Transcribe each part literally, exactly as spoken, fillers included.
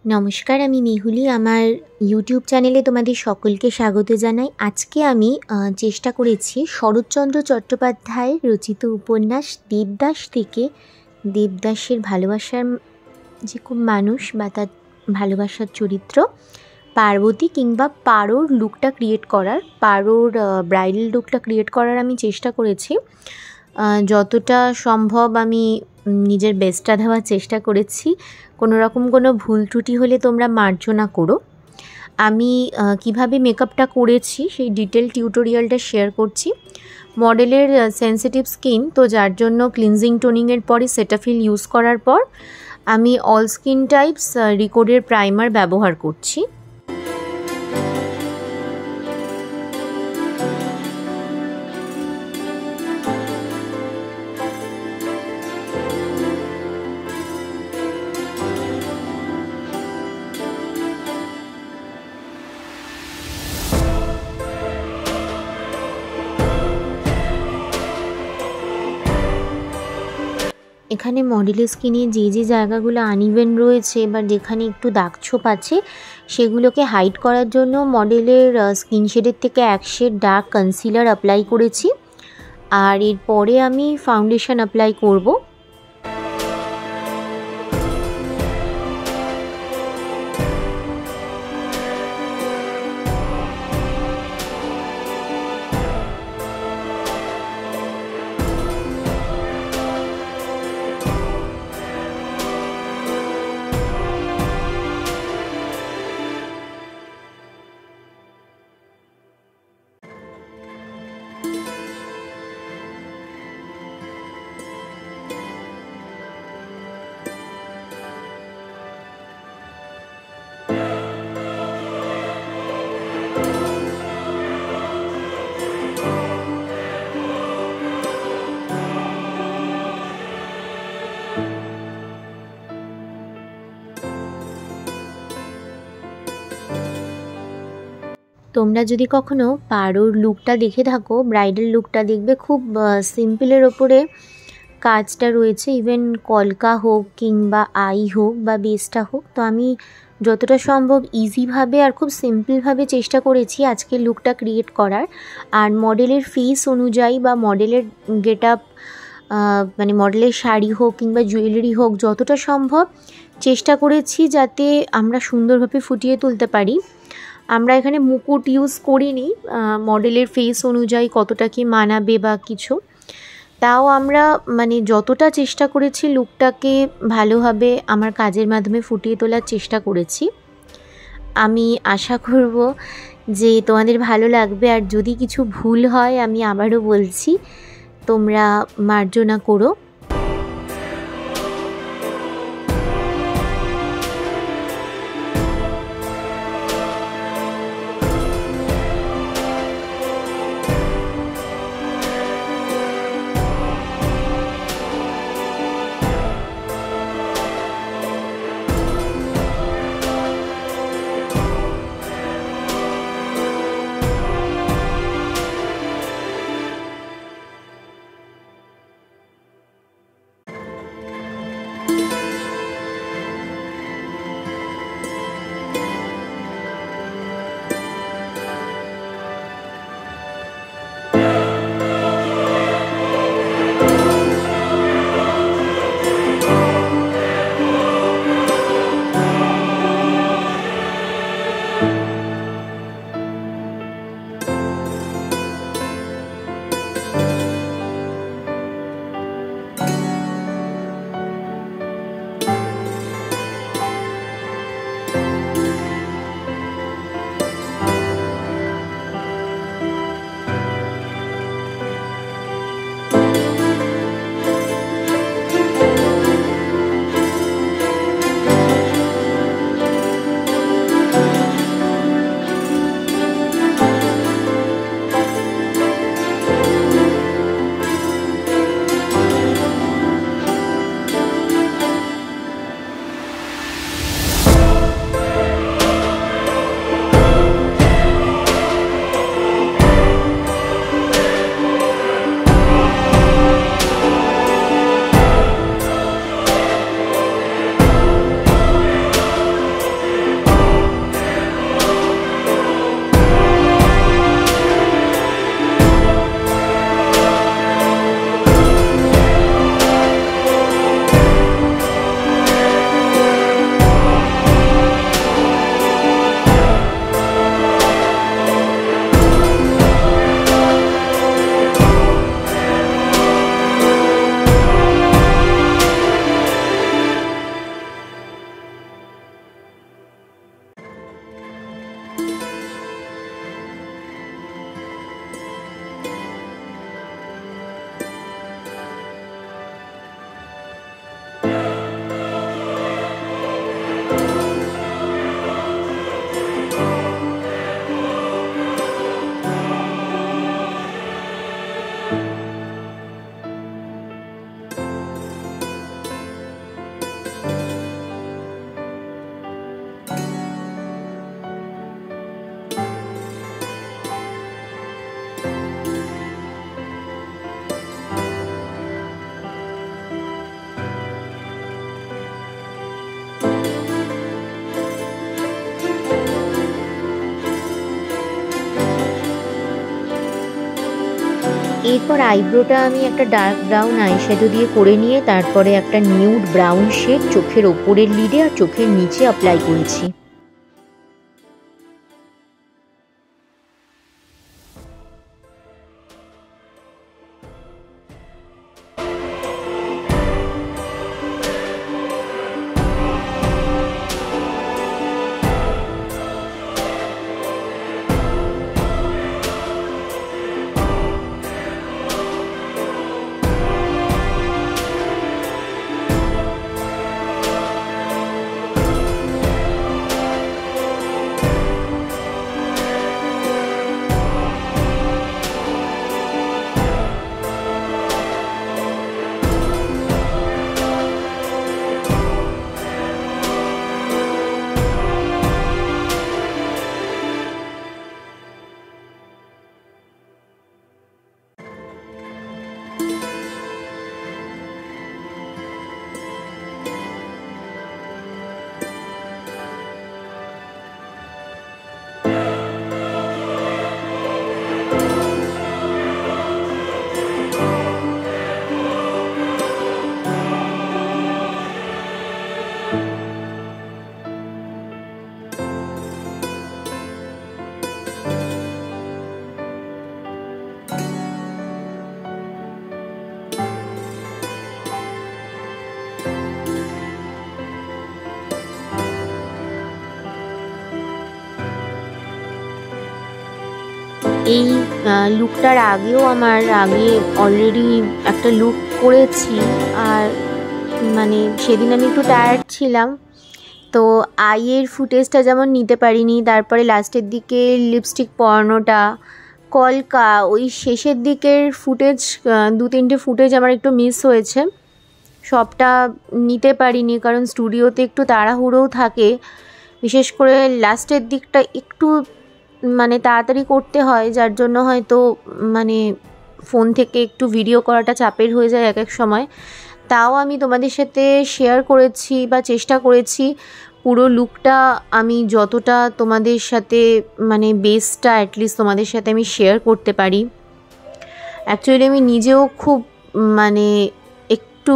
নমস্কার, আমি মেহুলি। আমার ইউটিউব চ্যানেলে তোমাদের সকলকে স্বাগত জানাই। আজকে আমি চেষ্টা করেছি শরৎচন্দ্র চট্টোপাধ্যায়ের রচিত উপন্যাস দেবদাস থেকে দেবদাসের ভালোবাসার যে খুব মানুষ বা তার ভালোবাসার চরিত্র পার্বতী কিংবা পারোর লুকটা ক্রিয়েট করার, পারোর ব্রাইডাল লুকটা ক্রিয়েট করার আমি চেষ্টা করেছি। যতটা সম্ভব আমি নিজের বেস্টটা দেওয়ার চেষ্টা করেছি। কোনো রকম কোনো ভুল ত্রুটি হলে তোমরা মার্জনা করো। আমি কিভাবে মেকআপটা করেছি সেই ডিটেল টিউটোরিয়ালটা শেয়ার করছি। মডেলের সেন্সিটিভ স্কিন, তো যার জন্য ক্লিনজিং টোনিংয়ের পরে সেটাফিল ইউজ করার পর আমি অল স্কিন টাইপস রিকোডের প্রাইমার ব্যবহার করছি। এখানে মডেলের স্কিনে যে যে জায়গাগুলো আনইভেন রয়েছে বা যেখানে একটু দাগছোপ আছে সেগুলোকে হাইড করার জন্য মডেলের স্কিন শেডের থেকে এক শেড ডার্ক কনসিলার অ্যাপ্লাই করেছি। আর এরপরে আমি ফাউন্ডেশন অ্যাপ্লাই করব। তোমরা যদি কখনো পারোর লুকটা দেখে থাকো, ব্রাইডাল লুকটা দেখবে খুব সিম্পলের ওপরে কাজটা রয়েছে। ইভেন কলকা হোক কিংবা আই হোক বা বেসটা হোক, তো আমি যতটা সম্ভব ইজিভাবে আর খুব সিম্পলভাবে চেষ্টা করেছি আজকে লুকটা ক্রিয়েট করার। আর মডেলের ফেস অনুযায়ী বা মডেলের গেট আপ, মানে মডেলের শাড়ি হোক কিংবা জুয়েলারি হোক, যতটা সম্ভব চেষ্টা করেছি যাতে আমরা সুন্দরভাবে ফুটিয়ে তুলতে পারি। আমরা এখানে মুকুট ইউজ করিনি, মডেলের ফেস অনুযায়ী কতটা কি মানাবে বা কিছু, তাও আমরা মানে যতটা চেষ্টা করেছি লুকটাকে ভালোভাবে আমার কাজের মাধ্যমে ফুটিয়ে তোলার চেষ্টা করেছি। আমি আশা করব যে তোমাদের ভালো লাগবে। আর যদি কিছু ভুল হয় আমি আবারও বলছি, তোমরা মার্জনা করো। এরপর আইব্রোটা আমি একটা ডার্ক ব্রাউন আইশ্যাডো দিয়ে করে নিয়ে তারপরে একটা নিউড ব্রাউন শেড চোখের ওপরের লিডে আর চোখের নিচে অ্যাপ্লাই করেছি। এই লুকটার আগেও আমার আগে অলরেডি একটা লুক করেছি, আর মানে সেদিন আমি একটু টায়ার্ড ছিলাম, তো আইয়ের ফুটেজটা যেমন নিতে পারিনি, তারপরে লাস্টের দিকে লিপস্টিক পরানোটা, কলকা, ওই শেষের দিকের ফুটেজ দু তিনটে ফুটেজ আমার একটু মিস হয়েছে, সবটা নিতে পারিনি কারণ স্টুডিওতে একটু তাড়াহুড়োও থাকে, বিশেষ করে লাস্টের দিকটা একটু মানে তাড়াতাড়ি করতে হয়, যার জন্য হয়তো মানে ফোন থেকে একটু ভিডিও করাটা চাপের হয়ে যায় এক এক সময়। তাও আমি তোমাদের সাথে শেয়ার করেছি বা চেষ্টা করেছি পুরো লুকটা আমি যতটা তোমাদের সাথে মানে বেসটা অ্যাটলিস্ট তোমাদের সাথে আমি শেয়ার করতে পারি। অ্যাকচুয়ালি আমি নিজেও খুব মানে একটু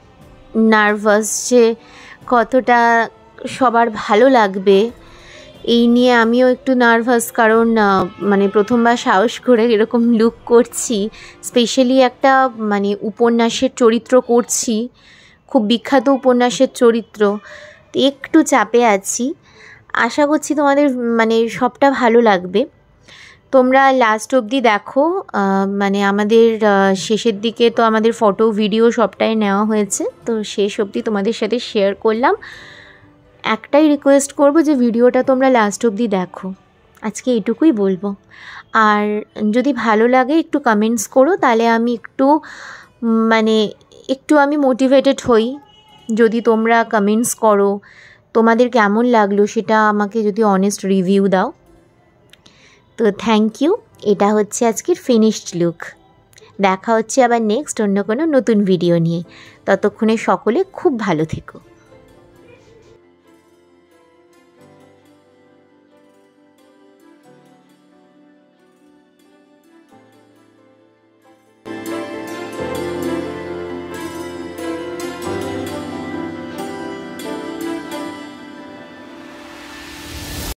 নার্ভাস যে কতটা সবার ভালো লাগবে, এই নিয়ে আমিও একটু নার্ভাস, কারণ মানে প্রথমবার সাহস করে এরকম লুক করছি, স্পেশালি একটা মানে উপন্যাসের চরিত্র করছি, খুব বিখ্যাত উপন্যাসের চরিত্র, একটু চাপে আছি। আশা করছি তোমাদের মানে সবটা ভালো লাগবে। তোমরা লাস্ট অবধি দেখো, মানে আমাদের শেষের দিকে তো আমাদের ফটো ভিডিও সবটাই নেওয়া হয়েছে, তো শেষ অবধি তোমাদের সাথে শেয়ার করলাম। একটাই রিকোয়েস্ট করব যে ভিডিওটা তোমরা লাস্ট অবধি দেখো, আজকে এটুকুই বলবো। আর যদি ভালো লাগে একটু কমেন্টস করো, তাহলে আমি একটু মানে একটু আমি মোটিভেটেড হই। যদি তোমরা কমেন্টস করো তোমাদের কেমন লাগলো সেটা আমাকে যদি অনেস্ট রিভিউ দাও। তো থ্যাংক ইউ, এটা হচ্ছে আজকের ফিনিশড লুক। দেখা হচ্ছে আবার নেক্সট অন্য কোনো নতুন ভিডিও নিয়ে, ততক্ষণে সকলে খুব ভালো থেকো।